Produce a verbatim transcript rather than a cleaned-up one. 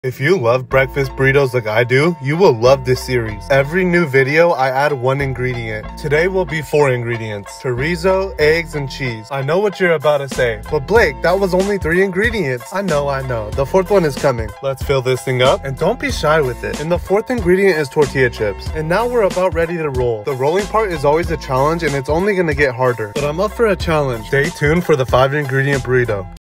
If you love breakfast burritos like I do, you will love this series. Every new video, I add one ingredient. Today will be four ingredients: chorizo, eggs, and cheese. I know what you're about to say, but Blake, that was only three ingredients. I know, I know. The fourth one is coming. Let's fill this thing up, and don't be shy with it. And the fourth ingredient is tortilla chips. And now we're about ready to roll. The rolling part is always a challenge, and it's only gonna get harder. But I'm up for a challenge. Stay tuned for the five ingredient burrito.